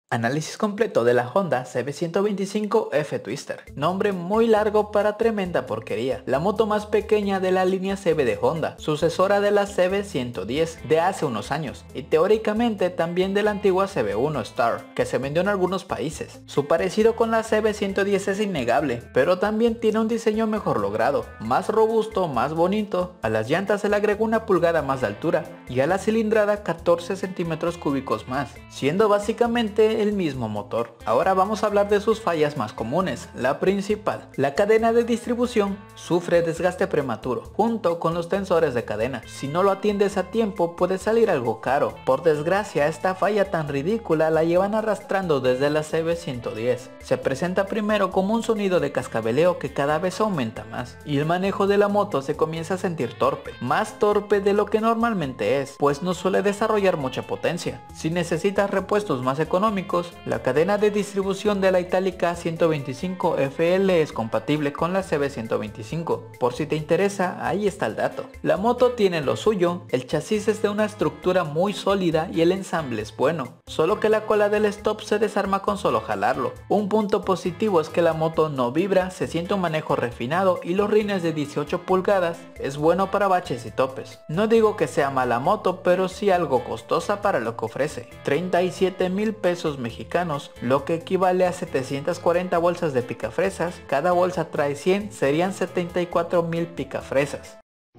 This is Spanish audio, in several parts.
Análisis completo de la Honda CB125 F-Twister. Nombre muy largo para tremenda porquería. La moto más pequeña de la línea CB de Honda, sucesora de la CB110 de hace unos años, y teóricamente también de la antigua CB1 Star, que se vendió en algunos países. Su parecido con la CB110 es innegable, pero también tiene un diseño mejor logrado, más robusto, más bonito. A las llantas se le agregó una pulgada más de altura y a la cilindrada 14 centímetros cúbicos más, siendo básicamente el mismo motor. Ahora vamos a hablar de sus fallas más comunes. La principal, la cadena de distribución sufre desgaste prematuro, junto con los tensores de cadena. Si no lo atiendes a tiempo puede salir algo caro. Por desgracia, esta falla tan ridícula la llevan arrastrando desde la CB110. Se presenta primero como un sonido de cascabeleo que cada vez aumenta más, y el manejo de la moto se comienza a sentir torpe, más torpe de lo que normalmente es, pues no suele desarrollar mucha potencia. Si necesitas repuestos más económicos, la cadena de distribución de la Itálica 125 FL es compatible con la CB125. Por si te interesa, ahí está el dato. La moto tiene lo suyo, el chasis es de una estructura muy sólida y el ensamble es bueno, solo que la cola del stop se desarma con solo jalarlo. Un punto positivo es que la moto no vibra, se siente un manejo refinado y los rines de 18 pulgadas es bueno para baches y topes. No digo que sea mala moto, pero sí algo costosa para lo que ofrece. 37,000 pesos mexicanos, lo que equivale a 740 bolsas de picafresas. Cada bolsa trae 100, serían 74,000 picafresas.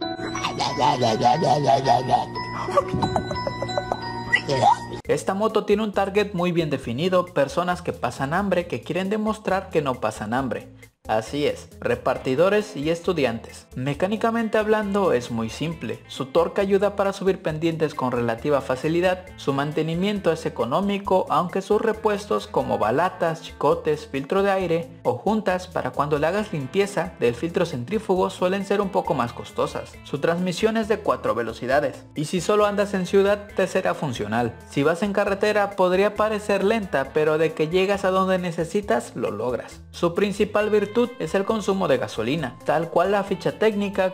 Esta moto tiene un target muy bien definido, personas que pasan hambre, que quieren demostrar que no pasan hambre. Así es, repartidores y estudiantes. Mecánicamente hablando es muy simple, su torque ayuda para subir pendientes con relativa facilidad, su mantenimiento es económico, aunque sus repuestos como balatas, chicotes, filtro de aire o juntas para cuando le hagas limpieza del filtro centrífugo suelen ser un poco más costosas. Su transmisión es de 4 velocidades y si solo andas en ciudad te será funcional. Si vas en carretera podría parecer lenta, pero de que llegas a donde necesitas lo logras. Su principal virtud es el consumo de gasolina, tal cual la ficha técnica,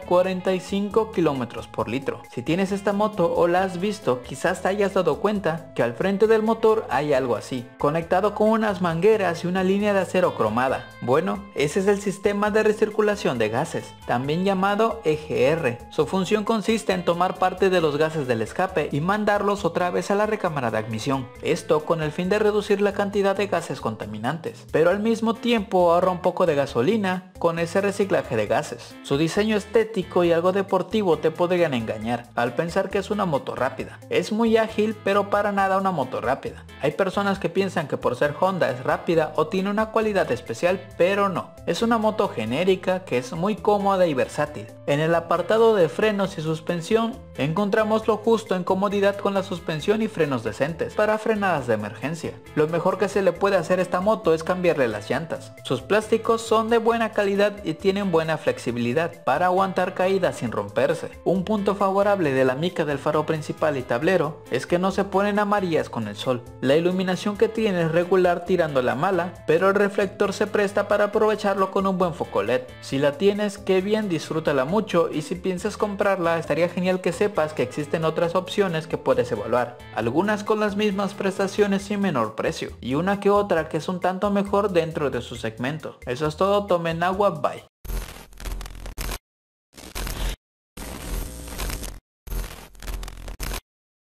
45 km por litro. Si tienes esta moto o la has visto, quizás te hayas dado cuenta que al frente del motor hay algo así, conectado con unas mangueras y una línea de acero cromada. Bueno, ese es el sistema de recirculación de gases, también llamado EGR. Su función consiste en tomar parte de los gases del escape y mandarlos otra vez a la recámara de admisión, esto con el fin de reducir la cantidad de gases contaminantes, pero al mismo tiempo ahorra un poco de gasolina con ese reciclaje de gases. Su diseño estético y algo deportivo te podrían engañar al pensar que es una moto rápida. Es muy ágil, pero para nada una moto rápida. Hay personas que piensan que por ser Honda es rápida o tiene una cualidad especial, pero no. Es una moto genérica que es muy cómoda y versátil. En el apartado de frenos y suspensión encontramos lo justo en comodidad con la suspensión y frenos decentes para frenadas de emergencia. Lo mejor que se le puede hacer a esta moto es cambiarle las llantas. Sus plásticos son de buena calidad y tienen buena flexibilidad para aguantar caídas sin romperse. Un punto favorable de la mica del faro principal y tablero es que no se ponen amarillas con el sol. La iluminación que tiene es regular tirando la mala, pero el reflector se presta para aprovecharlo con un buen foco LED. Si la tienes, qué bien, disfrútala mucho, y si piensas comprarla estaría genial que sepas que existen otras opciones que puedes evaluar, algunas con las mismas prestaciones y menor precio, y una que otra que es un tanto mejor dentro de su segmento. Eso es todo, tomen agua, bye.